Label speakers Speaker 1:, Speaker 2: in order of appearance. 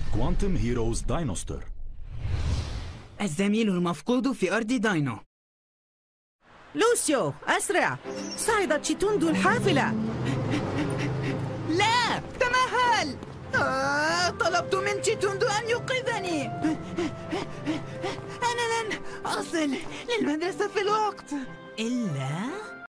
Speaker 1: كوانتم هيروز داينوستر.
Speaker 2: الزميل المفقود في أرض داينو.
Speaker 3: لوسيو أسرع، صعدت شيتوندو الحافلة.
Speaker 2: لا تمهل. طلبت من شيتوندو أن ينقذني. أنا لن أصل للمدرسة في الوقت.
Speaker 3: إلا